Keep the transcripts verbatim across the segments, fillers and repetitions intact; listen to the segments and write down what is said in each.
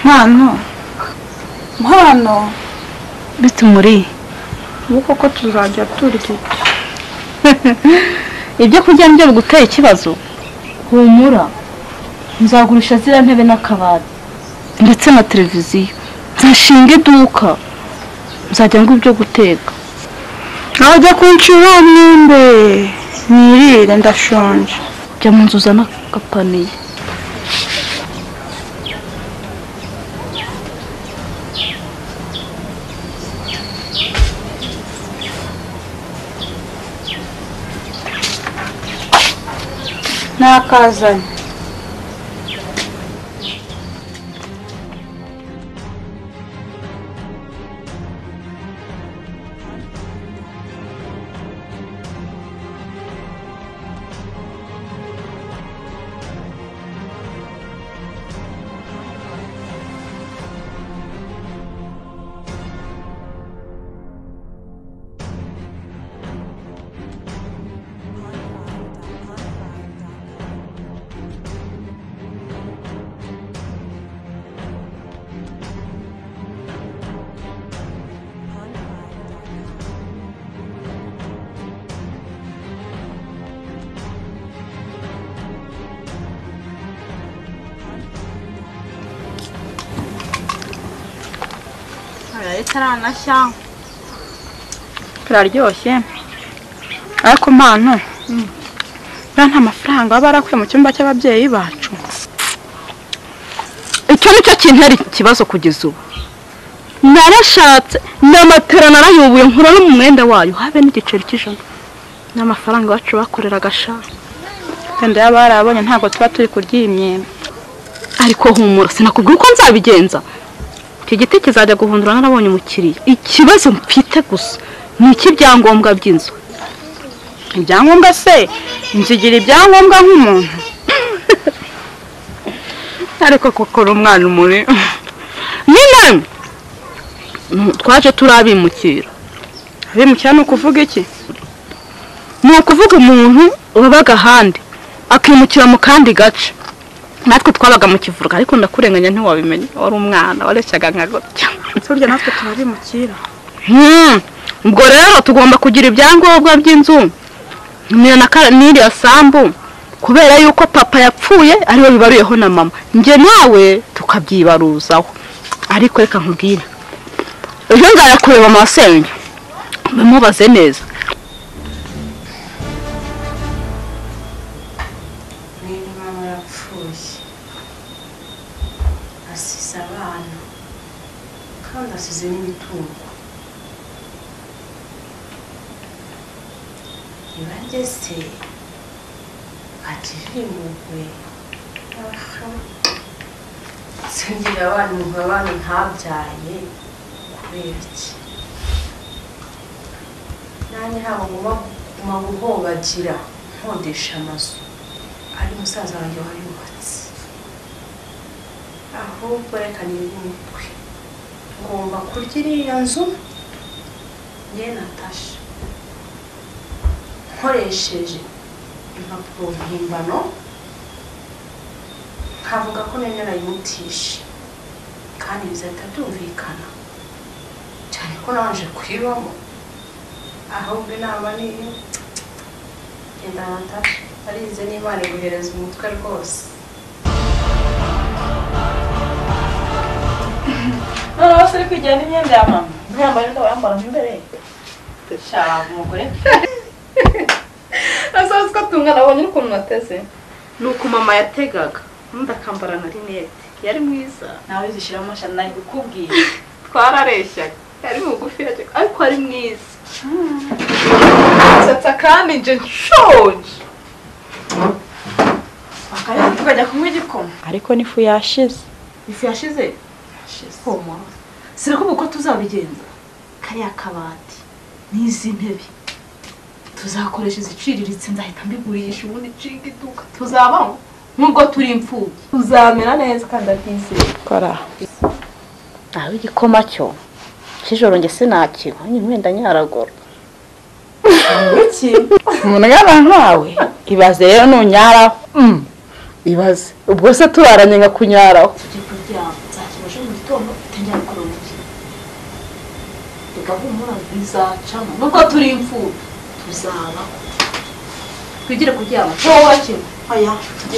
Mpano. Mpano. Bitumuri. Uko ko tuzajya turya. Ibyo kurya nbyo biguteye ikibazo. Humura. Nzagurisha zira ntebe n'akabati. Ndetse na televiziyo. Nzashinga iduka. Nzajya ngo ibyo guteka. Ajya kunshura mwimbe. Nirire ndashonje. Jya mu nzu uzana agapaniye. Nakazanye. Itaranashya. Kiraryoshye. Ariko mpano. Mm. Nta mafaranga barakuye mu cyumba cy'ababyeyi bacu. Icyo nicyo kintera ikibazo kugeza ubu. Narashatse n'amatera narayubuye nkura no mu mwenda wayo habe n'igiceri cy'ijana. N'amafaranga bacu bakorera gasha. Kandi yabarabonye ntago tuba turi kurya imyembe. Ariko humura sinakubwira uko nzabigenza. Iki giti kizajya guhundura narabonye umukiriya. Ikibazo mfite gusa ni iki byangombwa by'inzu. Ibyangombwa se inzigira ibyangombwa nk'umuntu. Ariko kokora umwana muri. Nyine twaje turabimukira. Abimukira no kuvuga iki? Ni ukuvuga umuntu wabaga handi akimukira mu kandi gace. Natwe twabaga mu kivuruga ariko ndakurenganya ntiwabimenye wari umwana wareshaga nka gutya. Surya natwe turabimukira. Hmm. Ubwo rero tugomba kugira ibyangombwa by'inzu. Niyo nakara niri asambu kubera yuko papa yapfuye ariwe bibaruyeho na mama. Nge nawe tukabyibaruzaho. Ariko reka nkubwire. Ejo ngaya kureba amasenyo. Bamubaze neza. Asize n'imitungo. Ibageze ativimugwe. Singira abantu nk'abantu ntabyaye kubera iki. Nani habo ngoma guhobagira nkodesha amazu. Ari musaza wanjye wayubatse. Ahubwo reka nibumukwe. Ngomba kurya iriya nzu ye Natasha nkoresheje impapuro mpimbano nkavuga ko nene nayimutisha kandi bizahita byumvikana cyane ko nanje kwibamo ahubwo inama ni genda Natasha arize n'Imana iguhereza umutwe rwose. No, no, se kujyana imyenda ya mama. Ntiyambara ndo yambara imbere. Shaba umugore. Asazi ko tungana abonye ukuntu nateze. Nuko mama yategaga. Nunda kambara na rinete. Yari mwiza. Nawe zishiramo amashana nayo gukubwira. Twarareshyaga. Yari mugufi yaje ariko ari mwiza. Satsa kandi nje nshonje. Akaya tukajya kumwe igikoma. Ariko nifu yashize. Ifu yashize. Homa. Sira ko uko tuzabigenza. Kariya kabati n'izi ntebe. Tuzakoresha iziciriritse nzahita mbigurisha ubundi cinga iduka. Tuzabaho nubwo turi imfubyi. Tuzamera neza kandi atizeye. Kora. Aho igikoma cyo. Kijoro nge sinakiba. Nyimwenda nyaragora. Iki? Umuntu yaba nkawe. Ibaze rero nunyara. Mm. Ibaze. Ubwo se turaranye nka kunyaraho. Tujye kuryama. Nzakibasha gahumura bizacamo nubwo turi imfubyi tuzaba twigire kuryama wowe wakira oya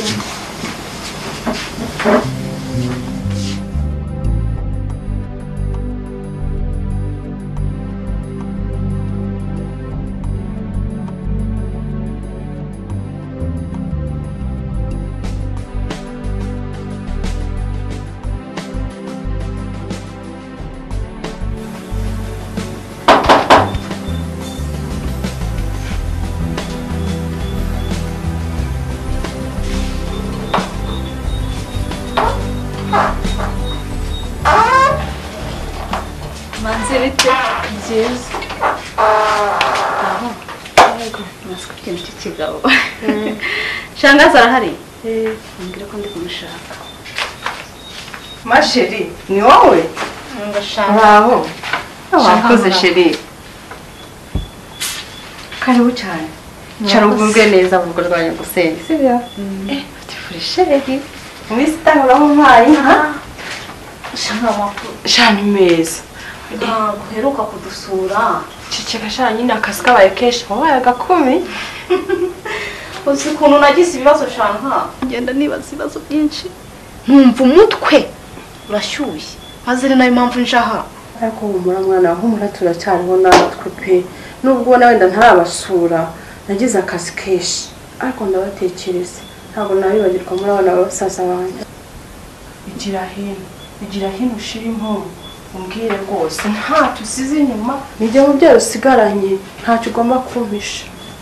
manzibite byiza aho yego nasiko kintu cy'ikigabo shangaza arahari eh mbwira ko ndi kumushaka masheri ni wowe ngashaka aho wakoze sheri karibu cyane cyaro ubumve neza vugo rwanya gusenya sibyo eh tifuri sheri mwisitanga mu mpayi ha shanga makuru shani meza ntabwo uheruka kudusura ciceka shani nyine akazi kabaye kenshi wabaye agakumi uzi ukuntu nagize ibibazo shanka ngenda nibaza ibibazo byinshi ntumva umutwe urashyushye maze nayo mpamvu njaha ariko humura mwana humura turacyariho natwe pe nubwo ubona wenda ntarabasura nagize akazi kenshi ariko ndabatekereza ntabwo nabibagirwa muri abana basaza banjye igira hino igira hino ushira impundu umbwire rwose nta tusize inyuma nijye mu byo usigaranye ntacyo ugomba kumpisha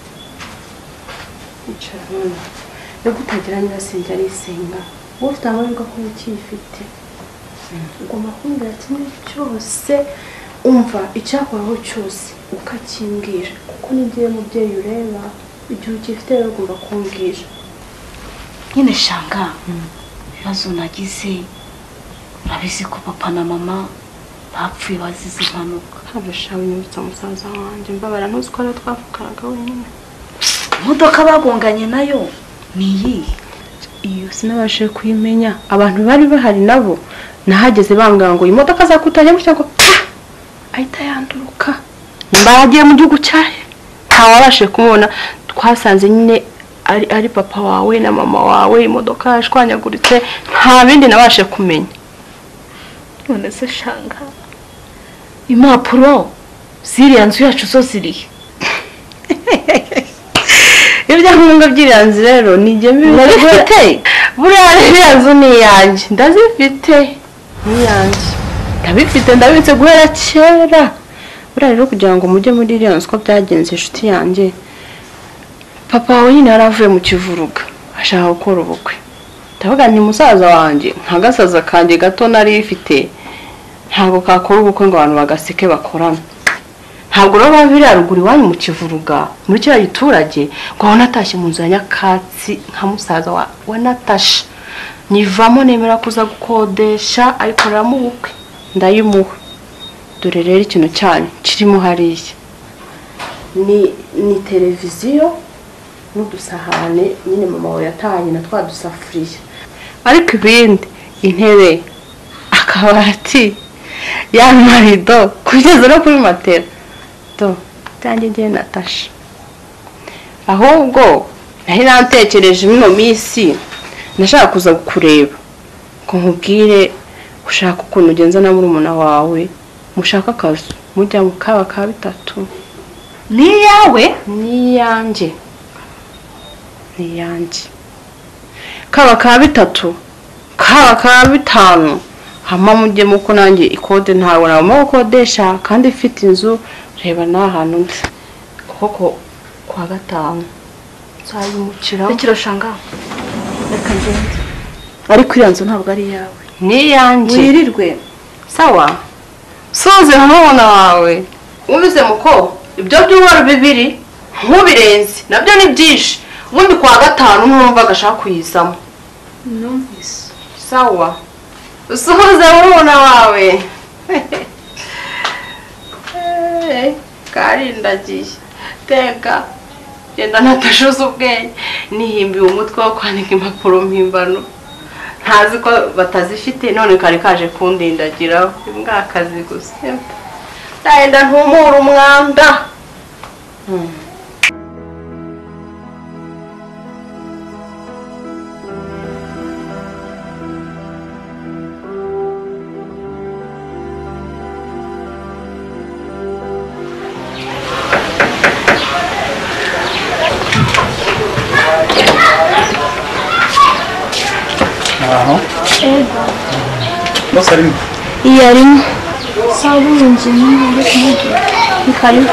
icara none rero utagira nyirasenge arisenga wowe ufite amahirwe ko ukiyifite ugomba kumbwira kimwe cyose umva icyakoraho cyose ukakimbwira kuko n'igihe mubyeyi ureba igihe ukifite rero ugomba kumbwira nyine shanga ibibazo nagize urabizi ko papa na mama bapfuye bazize impanuka habashawe nyibutsa musaza wanjye mbabara ntuzi ko ariyo twavuganaga wenyine imodoka bagonganye nayo ni iyihe iyo sinabashije kuyimenya abantu bari bahari nabo nahageze bambwira ngo imodoka zakutanye gutya ngo ahita yanduruka mbagiye mu gihugu cyahe ntawabashije kumubona twasanze nyine ari ari papa wawe na mama wawe imodoka yashwanyaguritse nta bindi nabashe kumenya none se shanga impapuro ziriya nzu yacu zo zirihe ibyangombwa by'iriya nzu rero nijye mbifite buriya iriya nzu ni iyanjye ndazifite ni iyanjye ndabifite ndabitse guhera kera buriya rero kugira ngo mujye muri iriya nzu ko byagenze inshuti yanjye papa wawe nyine yari avuye mu kivuruga ashaka gukora ubukwe ndavuga nti musaza wanjye nka gasaza kanjye gato nari ifite ntabwo kakora ubukwe ngo abantu bagaseke bakorana ntabwo rero bavira ruguru iwanyu mu kivuruga muri cya giturage ngo aho natashye mu nzu ya nyakatsi nka musaza wa, wa Natasha nivamo nemera kuza gukodesha ariko ramo ubukwe ndayimuha dore rero ikintu cyane kirimo hariya ni ni televiziyo n'udusahane nyine mama we yatahanye na twa dusafuriya ariko ibindi intebe akabati ya marido kugeza no kuri matera to tange ngiye Natasha ahubwo nahi nantekereje mino misi nashaka kuza kukureba ko nkubwire ushaka ukuntu ugenza na murumuna wawe mushaka akazi mujya mu kaba ka bitatu ni yawe ni yanjye ni yanjye kaba ka bitatu kaba ka bitanu hama mujye muko nanjye ikode ntawe nabo gukodesha kandi ifite inzu reba n'ahantu ndi koko kwa gatanu nzayimukira rekiro shanga reka ngende ariko iriya nzu ntabwo ari yawe ni yanjye wirirwe sawa soze nk'umwana wawe wumvise muko ibyo by'uwari bibiri nkubirenze nabyo ni byinshi ubundi kwa gatanu ntumva agashaka kuyizamo numvise sawa usohoze nk'umwana wawe karindagiye teka genda natashuze ubwenge nihimbiye umutwe wo kwandika impapuro mpimbano ntazi ko batazifite none kari kaje kundindagira imbwa akazi gusa Naenda ntumura umwanda. Aho. Ego. Bose arimo. Iyo arimo. Sava inzu nyine kumubwira. Ni karibu.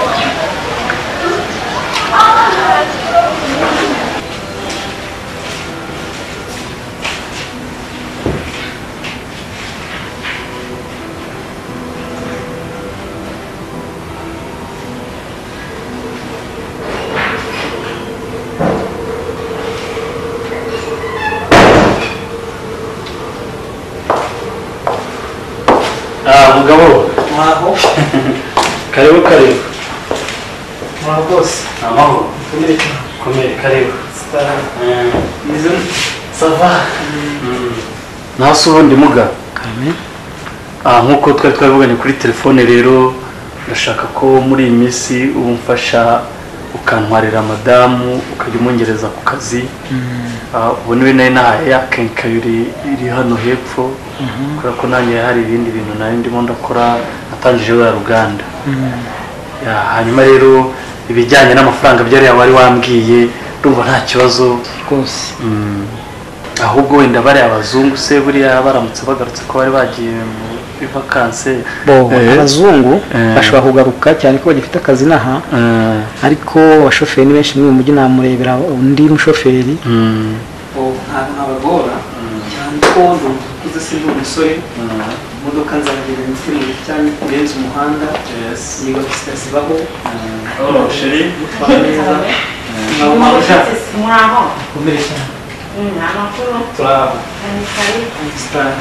Ah, mugabo. Mwaho. Karibu karibu. Mwaho boss. Amaho. Komere komere karibu. Star. Eh. Nizo. Sava. Mm. Naso ubundi muga. Kame. Ah, nkuko twari twabivuganye kuri telefone rero ndashaka ko muri iyi minsi ubumfasha ukantwarira madamu ukajya umongereza ku kazi. Ah, ubu niwe nayo nahaye yakenkayuri iri hano hepfo. Kubera ko nanjye hari ibindi bintu nari ndimo ndakora natangije wa Rwanda. Ya hanyuma rero ibijyanye n'amafaranga byari wari wambwiye ndumva nta kibazo rwose. Ahubwo wenda bari abazungu se buriya baramutse bagarutse ko bari bagiye mu vacances. Bo abazungu bashobora kugaruka cyane ko bagifite akazi naha. Ariko abashoferi ni benshi mu mujyi namurebera undi mushoferi. Oh ntabagora cyane ko kuze sindi umusore. Imodoka nzagera n'ifiri cyane kurenza umuhanda. Yes. Niba kisibaho. Oh sheri. Neza. Naho marusha. Muraho. Komere cyane. Amakuru. Turaba. Star.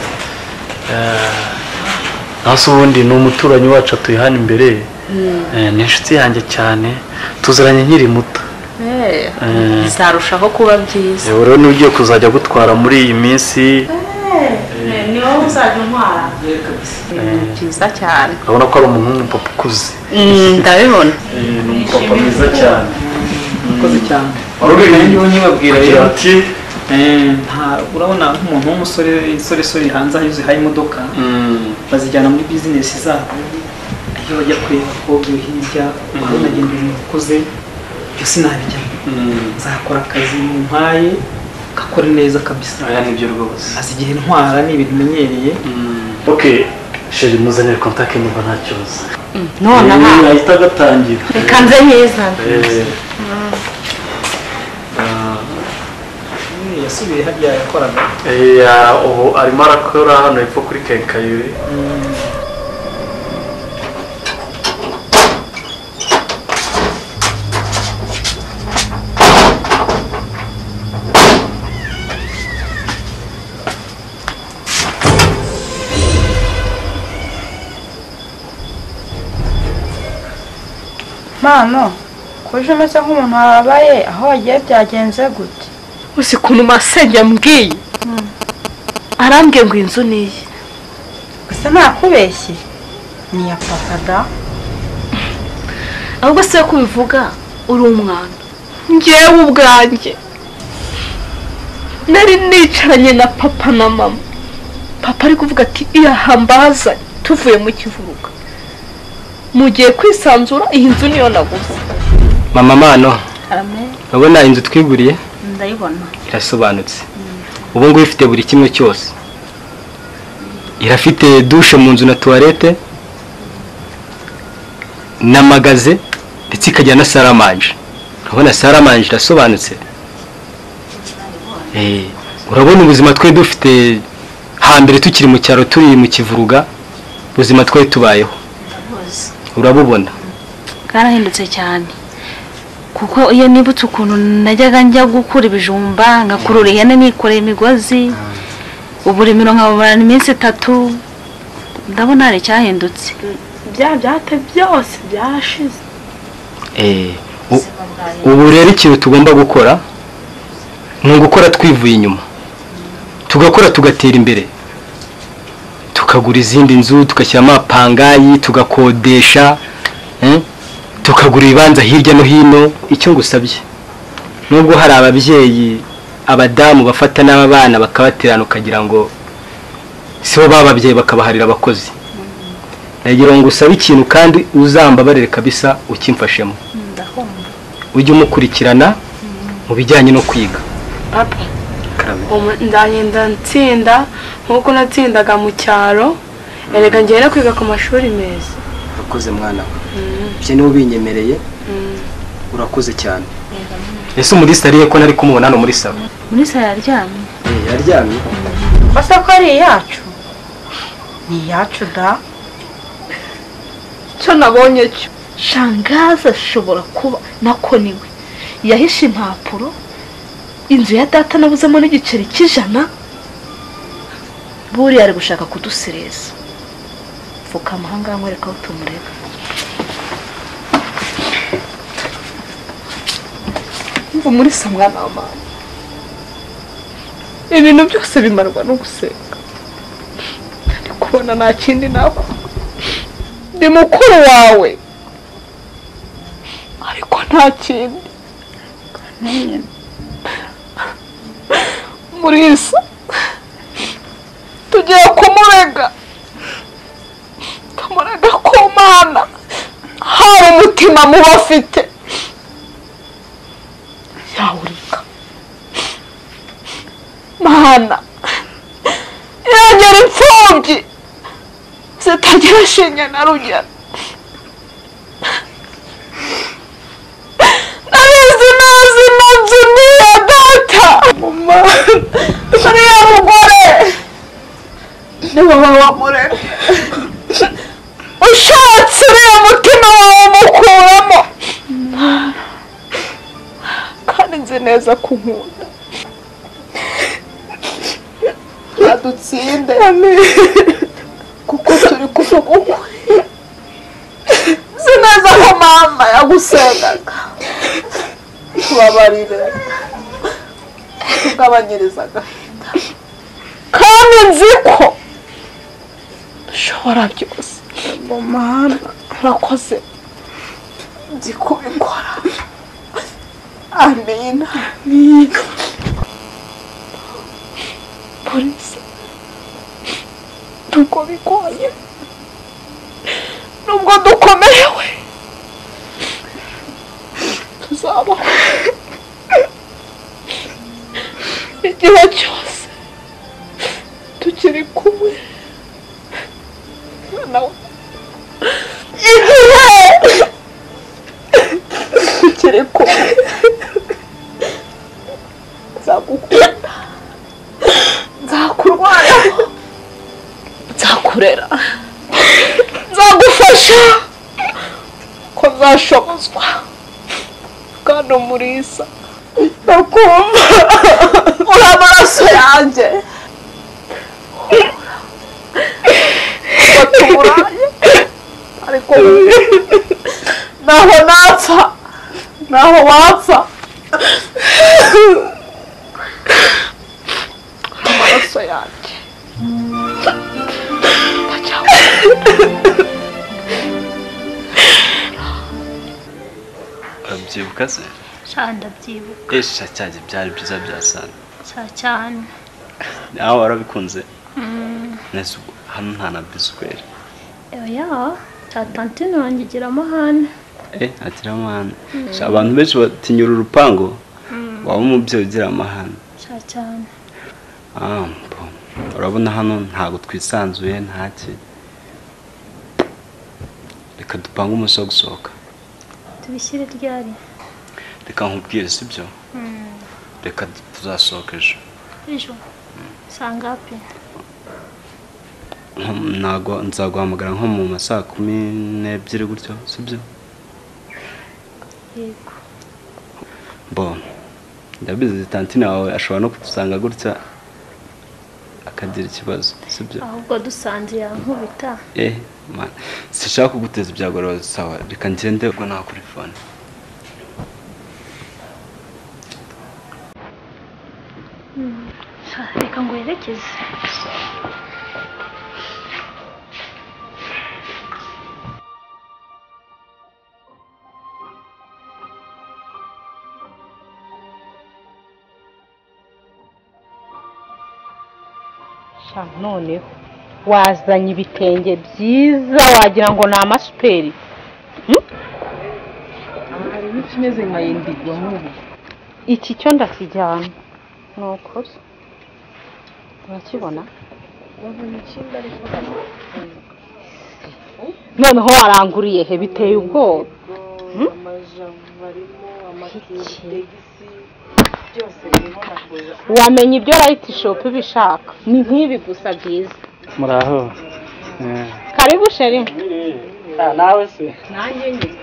Naso ubundi ni umuturanyi wacu atuye hano imbere. Eh ni inshuti yanjye cyane. Tuzaranye nkiri muto. Eh. Bizarushaho kuba byiza. Rero ni ugiye kuzajya gutwara muri iyi minsi. Ni wowe uzajya untwara. Byiza cyane. Urabona ko ari umuntu papa ukuze. Ndabibona. Ni umupapa mwiza cyane. Ukoze cyane. Warubwiye niyo nyibabwira rero ati eh nta urabona nk'umuntu w'umusore sore sore hanze anyuze hayi imodoka. Bazijyana muri business zabo. Iyo bajya kweba ko hirya urabona agenda umukoze byo sinabijya. Nzakora akazi mpaye gakora neza kabisa. Aya nibyo rwose. Azigihe ntwara ni ibintu menyereye. Okay, sheri muzanire contact numva nta kibazo. None aha ahita gatangira. reka nze neza. Eh. Yasubiye hajya yakoraga. Eh ya ubu arimo arakora hano hepfo kuri kenkayuri. Mama, kuje umeze nk'umuntu wabaye aho wagiye byagenze gute? Uzi kuntu masenge yambwiye. Arambwiye ngo inzu niye. Gusa nakubeshye. Ni ya papa da. Ahubwo se kubivuga uri umwana. Ngewe ubwanjye. Nari nicaranye na papa na mama. Papa ari kuvuga ati iyahambaza tuvuye mu kivuruga. Mugiye kwisanzura iyi nzu niyo naguze. Mama mano. Amen. Urabona inzu twiguriye? Ndayibona. Irasobanutse. Ubu ngubu ifite buri kimwe cyose. Irafite douche mu nzu na toilette. Na magaze ndetse ikajya na saramanje. Urabona saramanje irasobanutse. Eh, urabona ubuzima twe dufite hambere tukiri mu cyaro turi mu kivuruga. Ubuzima twe tubayeho. Urabubona. Karahindutse cyane. Kuko iyo nibutse ukuntu najyaga njya gukura ibijumba ngakurura ihene nikoreye imigozi. Ubu rimiro nkababara iminsi itatu. Ndabona ari cyahindutse. Bya byate byose byashize. Eh, ubu rero ikintu tugomba gukora ni ugukora twivuye inyuma. Tugakora tugatera imbere. tukagura izindi nzu tugashyiramo apangayi tugakodesha tukagura ibibanza hirya no hino. Icyo ngusabye nubwo hari ababyeyi abadamu bafata n'abana bakabaterana ukagira ngo sibo bababyeyi bakabaharira abakozi, nagira ngo usabe ikintu kandi uzambabarire kabisa ukimfashemo, ujye umukurikirana mu bijyanye no kwiga. Papa ndagenda ntsinda nkuko natsindaga mu cyaro, erega ngiye no kwiga ku mashuri meza. Urakoze mwana we, ibyo niwe ubinyemereye, urakoze cyane. Ese muri sariye ko nari kumubona hano muri sava? Muri sariye yaryamye. Eh, yaryamye. Basa ko ari iyacu? Ni iyacu da. Cyo nabonye cyo shangaza ashobora kuba nako niwe yahishe impapuro inzu ya data nabuzemo n'igiceri cy'ijana, buri ari gushaka kudusereza. Fuka amahanga nkwereka aho tumureka. Mvu muri samwana wa mama, ibintu byose bimarwa no gusenga. Ndi kubona nta kindi nako, ndi mukuru wawe ariko nta kindi. Murisa tugiye kumurega, tumurega ku Mana hari umutima muba afite yawurika. Mana yongera imfubyi zitagira shinge na rugero. Nabizi nazi nabyo ni iya data. Mama ariya mugore ni wowe wamureka, ushatse uriya mutima wawe umukuramo, kandi nzi neza ko unkunda. Adutsinde kuko turi kuvuga ukuri. Nzi neza ko mama yagusengaga, tubabarire tugabanyiriza agahinda, kandi nzi ko dushobora byose. Mama urakoze, nzi kubikora. Amina. Amina. Polisi nubwo bigoye, nubwo dukomerewe, tuzabaho igihe cyose tukiri kumwe nawe. Igihe tukiri kumwe nzagukunda, nzakurwanaho, nzakurera, nzagufasha ko nzashobozwa. Kandi Umurisa ndakumva, uri amaraso yanjye, watuburaye ariko naho napfa naho wapfa amaraso yanjye urabyibuka se? Cyane ndabyibuka. Esha cyane byari byiza byasana cyane. nawe warabikunze? Nese hano nta na biskwere. Oya, tatantine wanjye gira amahane. Eh, agira amahane. Abantu benshi batinyura urupango, waba umubyeyi ugira amahane. Cyane. Ah, urabona hano ntago twisanzuye ntaki. Reka dupange umunsi wo gusohoka. Tubishyire ryari? Reka nkubwire sibyo? Reka tuzasohoka ejo. Ejo? Sangapi? Ntago nzaguhamagara nko mu masaha kumi n'ebyiri gutyo sibyo? Yego. Bo, ndabizi tantine wawe ashobora no kudusanga gutya akagira ikibazo sibyo? Ahubwo dusanze yankubita. Eh, man, sishaka kuguteza ibyagoro. Sawa, reka ngende ubwo nta kuri phone. Reka ngwerekeze. sha noneho wazanye ibitenge byiza wagira ngo ni amasuperi. hari n'ikimeze nka indigo nk'ubu. Iki cyo ndakijyana ni ukuri urakibona noneho waranguriye he biteye ubwoba. wamenye ibyo right shop bishaka ni nk'ibi gusa byiza. muraho karibu sheri. ah nawe se nanjye nyine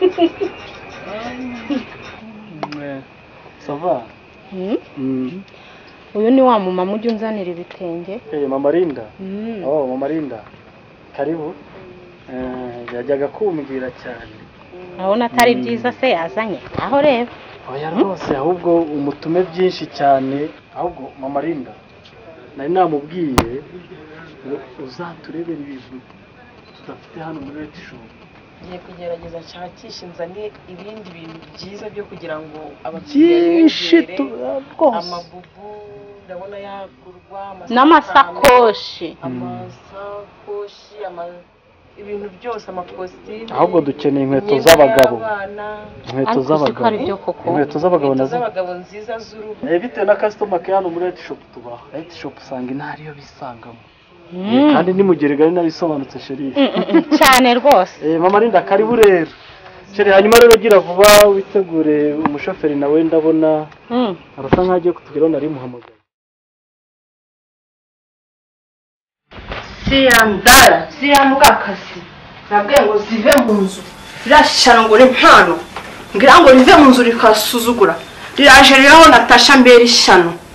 sava. mm uyu ni wa mama ujya unzanira ibitenge. eh mama Linda. mm. oh mama Linda karibu. eh yajyaga kumbwira cyane. Urabona atari byiza se yazanye aho reba. oya rwose ahubwo umutume byinshi cyane. ahubwo mama Linda nari namubwiye uzaturebera ibintu tudafite hano muri Red Shop. ngiye kugerageza nshakisha inzane ibindi bintu byiza byo kugira ngo abakiriya biyongere. amabubu ndabona yagurwa n'amasakoshi amasakoshi ama ibintu byose amakositimu. ahubwo dukeneye inkweto z'abagabo. inkweto z'abagabo inkweto z'abagabo nazo z'abagabo nziza z'uruhu. eh bitewe na customer care hano muri Red Shop tubaha. Red Shop usanga intariyo bisangamo. kandi nimugerega nabisobanutse sheri. cyane rwose. eh mama Linda karibu rero sheri. hanyuma rero gira vuba witegure umushoferi nawe ndabona arasa nkagiye kutugeraho nari muhamagaye. siyandara siyamugakazi nabwiye ngo zive mu nzu rirashishana ngo rimpano ngira ngo rive mu nzu rikasuzugura riraje riraho Natasha mbere ishyano.